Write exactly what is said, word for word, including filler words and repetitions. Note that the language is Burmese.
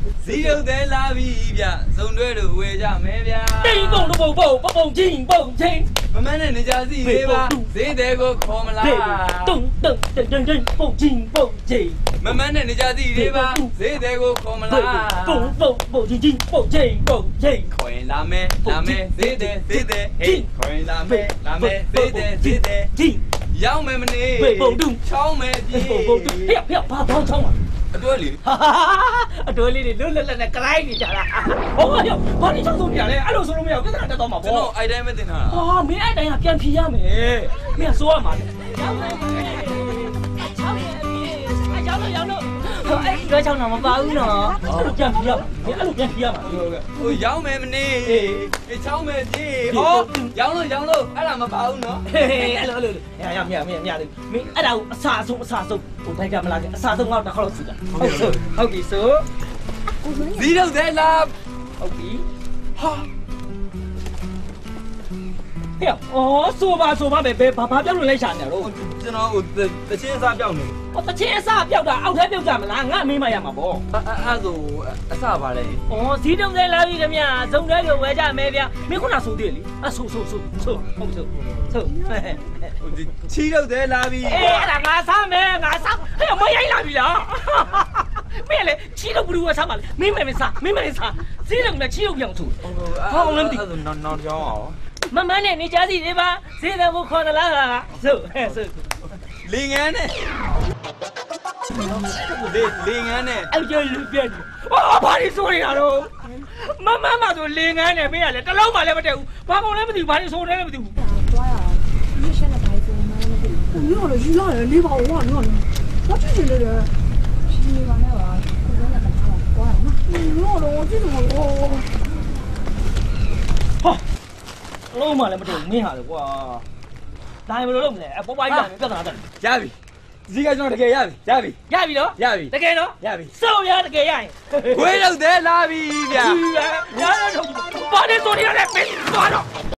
ဇီးရုပ်သေးလာပြီဗျစုံတွဲတို့ဝေကြမယ်ဗျတိန်ပုံတော့ပုံပုံပုံချင်းပုံချင်းမမနဲ့နေကြစီလေးပါဈေးသေးကိုခေါ်မလားတုံတုံတုံတုံပုံချင်းပုံချင်းမမနဲ့နေကြစီလေးပါဈေးသေးကိုခေါ်မလားပုံပုံပုံချင်းပုံချင်းပုံချင်းခေါ်ရင်လာမယ်လာမယ်ဈေးသေးဈေးသေးဟေးခေါ်ရင်လာမယ်လာမယ်ဈေးသေးဈေးသေးချင်းရောက်မယ်မနေပုံတုံချောင်းမယ်ပြေပုံပုံတုံဖျက်ဖျက်ဘာဘောင်းချောင်းပါအတွဲလေးအတွဲလေးတွေလွတ်လွတ်လပ်လပ်ကလိုက်နေကြတာဟောရောက်ဘာလို့ချောင်းဆုံးနေရလဲအဲ့လိုဆိုလို့မရဘူးပြဿနာတက်တော့မှာပေါ့ကျွန်တော်အဲ့တိုင်းမတင်တာဟာမင်းအဲ့တိုင်းကပြန်ဖြေရမယ်မင်းကစိုးရမှာလေရောက်မယ်ချောင်းမယ်ပြေအကြောင်းလို့ရောက်လို့အဲ့ဒီတော့ချောင်းတော့မပါဘူးနော်အဲ့လိုပြန်ဖြေရမှာမင်းအဲ့လိုပြန်ဖြေရမှာဟိုရောက်မယ်မနေအေးချောင်းမယ်ပြေဟောရောက်လို့ရောက်လို့အဲ့ဒါမပါဘူးနော်အဲ့လိုအဲ့လိုရရမြမြမြလေးမင်းအဲ့ဒါကိုအစာဆုံးအစာဆုံးဟိုဘိုက်ကမလာကအစာဆုံးတော့တစ်ခါတော့စီတာဟုတ်ဆိုဟုတ်ပြီဆိုဇီးရုပ်သေးလားဟုတ်ပြီဟာဟဲ့အော်ဆိုပါဆိုပါပဲဘယ်ဘာဘာပြောလို့လိုက်ရှာနေတော့ကျွန်တော်ဟိုတချင်းအစားပြောက်နေဟောတချင်းအစားပြောက်တာအောက်ထဲပြုတ်ကြမလားငါမေးမရမှာပေါ့အဲ့ဆိုအစားပါလေအော်ဇီးတုံးသေးလာပြီခင်ဗျာဇုံတဲကိုဝဲကြမယ်ဗျာမင်းခုနဆိုသေးလေအဆိုဆိုဆိုဆိုဟုတ်ဆိုဆိုချီးရုပ်သေးလာပြီအေးအဲ့ဒါငါစားမယ်ငါစားဟဲ့မရိုင်းလာပြီလားမင်းလေချီးတော့ဘူးဝဲစားပါလေမင်းမင်းစားမင်းမင်းစားဇီးတုံးနဲ့ချီးရုပ်ပြောင်းဆိုဟောလည်းမသိဘူးနော်နော်ကြောင်းအောင်မမနဲ့နေကြစီလေးပါဈေးတော်ကိုခေါ်သလားဟာဆိုဟဲ့ဆိုလင်ငန်းနဲ့လေလင်ငန်းနဲ့အဲ့ကျလူပြက်ဟာဘာလို့ဆိုနေတာတော့မမမဆိုလင်ငန်းနဲ့မင်းကလည်းတလုံးမှလည်းမတက်ဘူးဘာကောင်လည်းမသိဘူးဘာလို့ဆိုတယ်လည်းမသိဘူးသွားရအောင်ဒီရှက်နဲ့ဘာလို့ဆိုမှလည်းမသိဘူးညော်လို့ယူရတယ်လေးပါဦးကညော်လို့ဘာကြည့်နေလဲရှင်းနေပါနဲ့ပါကိုယ်ကလည်းသွားရအောင်ညော်လို့ကြည့်လို့ဟောဟာလုံးမလည်းမတူနင်းဟာလေကွာဒါရင်ဘယ်လိုလုပ်မလဲအပေါ်ပိုင်းပြန်ပြဿနာတက်ရပြီဇီးကကျွန်တော်တကယ်ရပြီရပြီရပြီနော်ရပြီတကယ်နော်ရပြီစောရတကယ်ရရင်ခွေးရုပ်သေးလာပြီဗျာရရတော့ဘာလဲဆိုနေရလဲမင်းသွားတော့